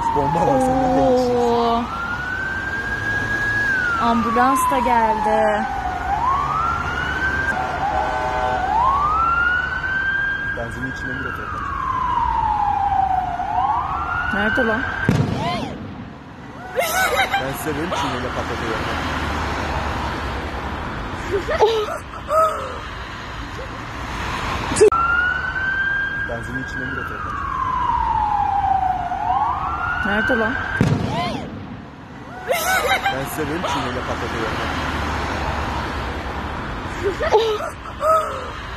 Bomba var sen nereye geçiyorsun? Oo. Ambulans da geldi. Benzinin içine bir otoyol. Nerede lan? Ben size dedim çiğneyle patlatıyor. Benzinin içine bir otoyol. Nerede lan? Ben size dedim çiğneyle patlatıyor.